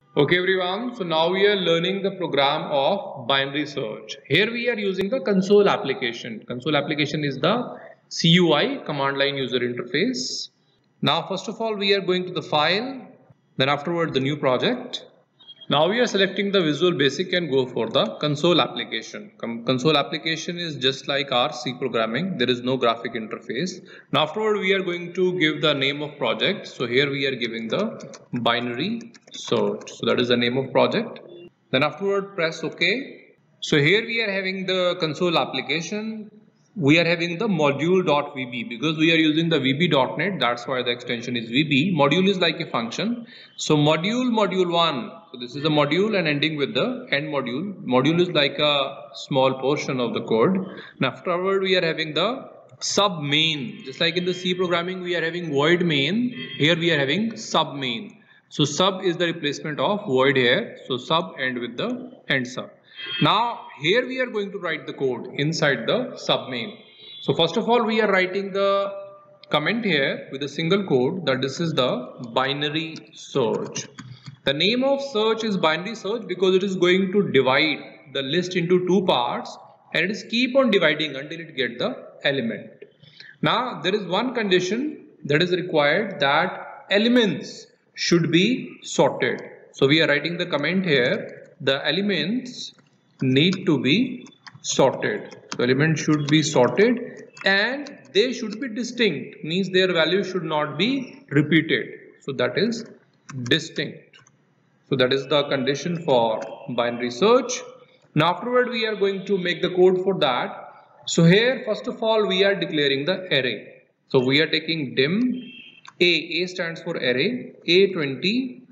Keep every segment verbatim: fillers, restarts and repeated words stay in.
Okay everyone, so now we are learning the program of binary search. Here we are using the console application. Console application is the C U I, command line user interface. Now first of all we are going to the file, then afterward the new project. Now we are selecting the Visual Basic and go for the console application. Com console application is just like our C programming. There is no graphic interface. Now afterward we are going to give the name of project. So here we are giving the binary search. So that is the name of project. Then afterward press OK. So here we are having the console application. We are having the module.vb because we are using the V B dot net. That's why the extension is V B. Module is like a function. So module, module one. So this is a module and ending with the end module. Module is like a small portion of the code. And afterward we are having the sub main. Just like in the C programming we are having void main. Here we are having sub main. So sub is the replacement of void here. So sub end with the end sub. Now here we are going to write the code inside the sub main. So first of all we are writing the comment here with a single code that this is the binary search. The name of search is binary search because it is going to divide the list into two parts and it is keep on dividing until it get the element. Now there is one condition that is required, that elements should be sorted. So we are writing the comment here, the elements need to be sorted. So elements should be sorted and they should be distinct, means their value should not be repeated. So that is distinct. So that is the condition for binary search. Now afterward we are going to make the code for that. So here first of all we are declaring the array. So we are taking dim a, a stands for array, a twenty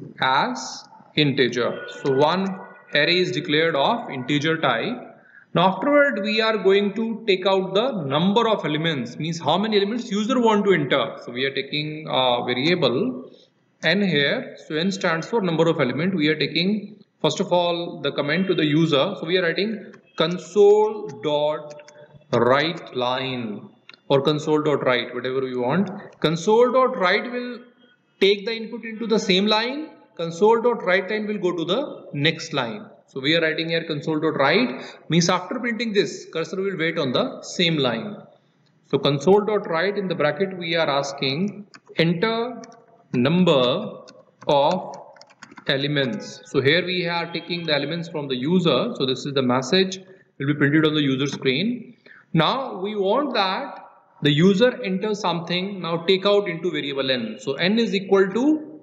as integer. So one array is declared of integer type. Now afterward we are going to take out the number of elements, means how many elements user want to enter. So we are taking a variable n here. So n stands for number of element. We are taking first of all the comment to the user. So we are writing console dot write line or console dot write, whatever we want. Console dot write will take the input into the same line. Console dot write line will go to the next line. So we are writing here console dot write, means after printing this cursor will wait on the same line. So console dot write, in the bracket we are asking enter number of elements. So here we are taking the elements from the user. So this is the message will be printed on the user screen. Now we want that the user enters something. Now take out into variable n. So n is equal to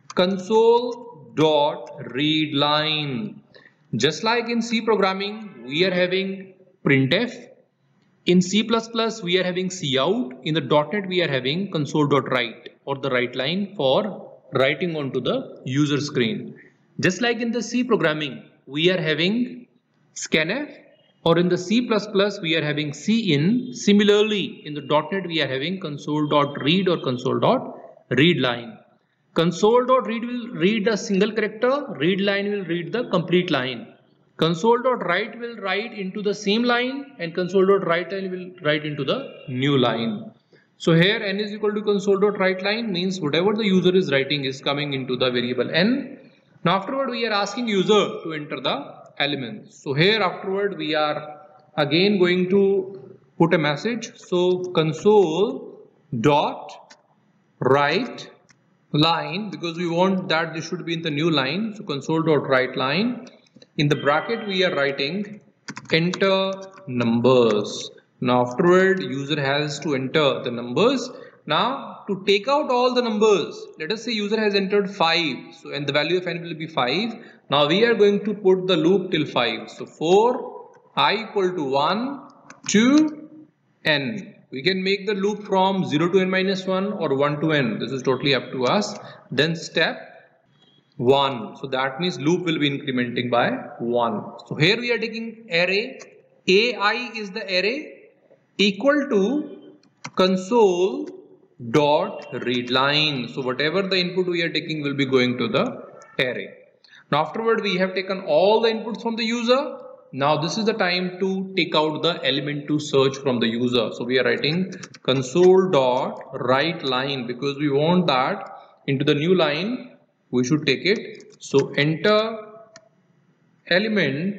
console dot read line. Just like in C programming we are having printf. In C plus plus we are having cout. In the .NET we are having console dot write or the write line for writing onto the user screen. Just like in the C programming we are having scanf, or in the C plus plus we are having cin. Similarly in the .NET we are having console dot read or console dot read line. Console dot read will read a single character, read line will read the complete line. Console dot write will write into the same line and console dot write line will write into the new line. So here n is equal to console dot write line, means whatever the user is writing is coming into the variable n. Now afterward we are asking user to enter the elements. So here afterward we are again going to put a message. So console dot write line, because we want that this should be in the new line. So console dot write line. In the bracket we are writing enter numbers. Now afterward user has to enter the numbers. Now to take out all the numbers, let us say user has entered five. So and the value of n will be five. Now we are going to put the loop till five. So for I equal to one, two, n. We can make the loop from zero to n minus one or one to n. This is totally up to us. Then step one. So that means loop will be incrementing by one. So here we are taking array. A I is the array equal to console dot read line. So whatever the input we are taking will be going to the array. Now afterward we have taken all the inputs from the user. Now this is the time to take out the element to search from the user. So we are writing console dot write line because we want that into the new line we should take it. So enter element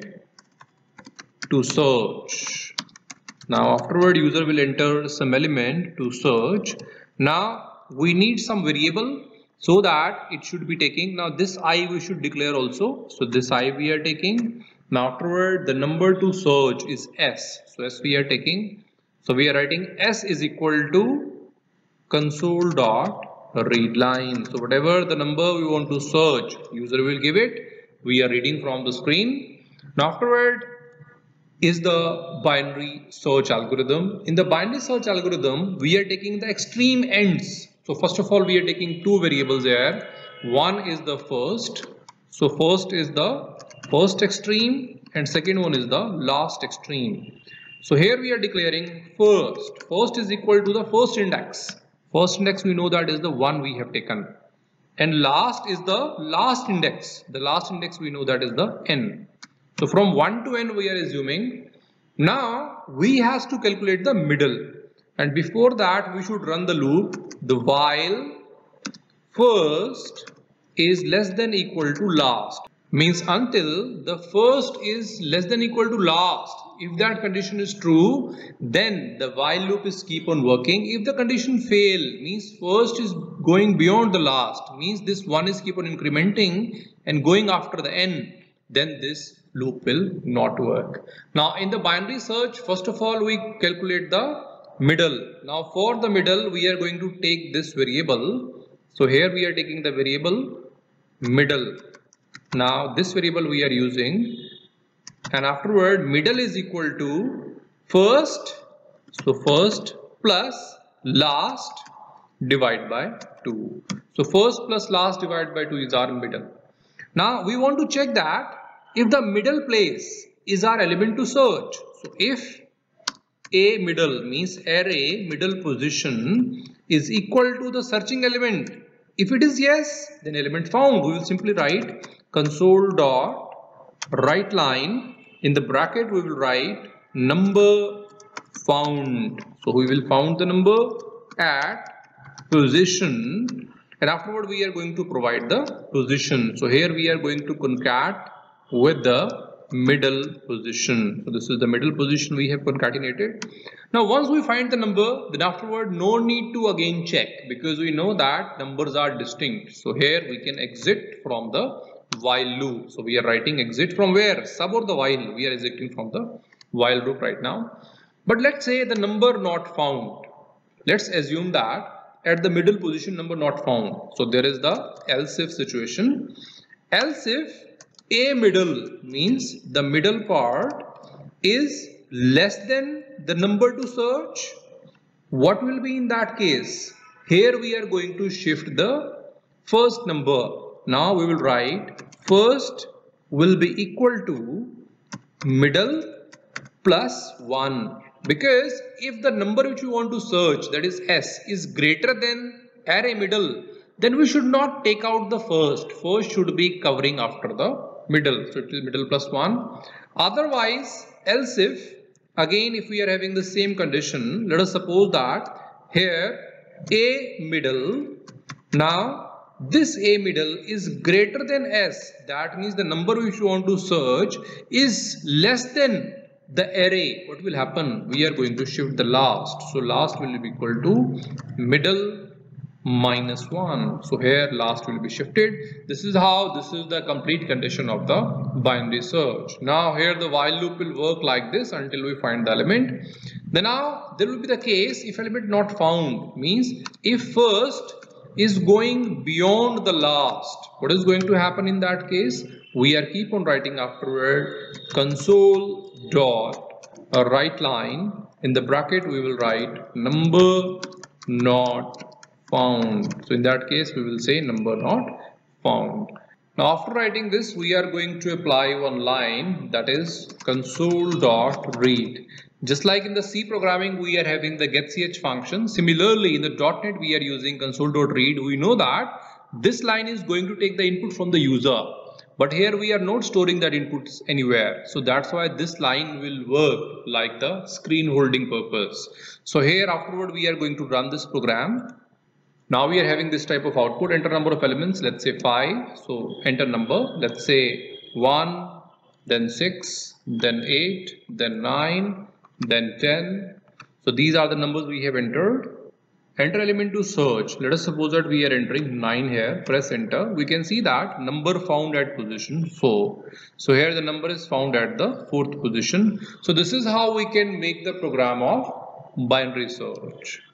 to search. Now afterward user will enter some element to search. Now we need some variable so that it should be taking. Now this I we should declare also. So this I we are taking. Now afterward the number to search is S. So S we are taking. So we are writing S is equal to console dot read line. So whatever the number we want to search, user will give it. We are reading from the screen. Now afterward is the binary search algorithm. In the binary search algorithm, we are taking the extreme ends. So first of all, we are taking two variables here. One is the first. So first is the first extreme and second one is the last extreme. So here we are declaring first. First is equal to the first index. First index we know that is the one we have taken. And last is the last index. The last index we know that is the n. So from one to n we are assuming. Now we have to calculate the middle. And before that we should run the loop. The while first is less than equal to last. Means until the first is less than equal to last. If that condition is true, then the while loop is keep on working. If the condition fail, means first is going beyond the last, means this one is keep on incrementing and going after the n, then this loop will not work. Now in the binary search, first of all we calculate the middle. Now for the middle we are going to take this variable. So here we are taking the variable middle. Now this variable we are using, and afterward middle is equal to first, so first plus last divided by two. So first plus last divided by two is our middle. Now we want to check that if the middle place is our element to search. So if a middle means array middle position is equal to the searching element, if it is yes, then element found. We will simply write console dot write line. In the bracket we will write number found. So we will found the number at position, and afterward we are going to provide the position. So here we are going to concat with the middle position. So this is the middle position we have concatenated. Now once we find the number, then afterward no need to again check, because we know that numbers are distinct. So here we can exit from the while loop. So we are writing exit from where? Sub or the while? We are exiting from the while loop right now. But let's say the number not found. Let's assume that at the middle position number not found. So there is the else if situation. Else if a middle means the middle part is less than the number to search. What will be in that case? Here we are going to shift the first number. Now we will write first will be equal to middle plus one, because if the number which you want to search, that is S, is greater than array middle, then we should not take out the first. First should be covering after the middle. So it is middle plus one. Otherwise, else if, again if we are having the same condition, let us suppose that here a middle, now this a middle is greater than S. That means the number which you want to search is less than the array. What will happen? We are going to shift the last. So last will be equal to middle minus one. So here last will be shifted. This is how, this is the complete condition of the binary search. Now here the while loop will work like this until we find the element. Then now there will be the case if element not found, means if first is going beyond the last. What is going to happen in that case? We are keep on writing afterward console dot a write line. In the bracket we will write number not found. So in that case we will say number not found. Now after writing this we are going to apply one line, that is console dot read. Just like in the C programming we are having the getch function, similarly in the .NET we are using console.read. We know that this line is going to take the input from the user, but here we are not storing that inputs anywhere. So that's why this line will work like the screen holding purpose. So here afterward we are going to run this program. Now we are having this type of output. Enter number of elements, let's say five. So enter number, let's say one, then six, then eight, then nine, then ten. So these are the numbers we have entered. Enter element to search. Let us suppose that we are entering nine here. Press enter. We can see that number found at position four. So here the number is found at the fourth position. So this is how we can make the program of binary search.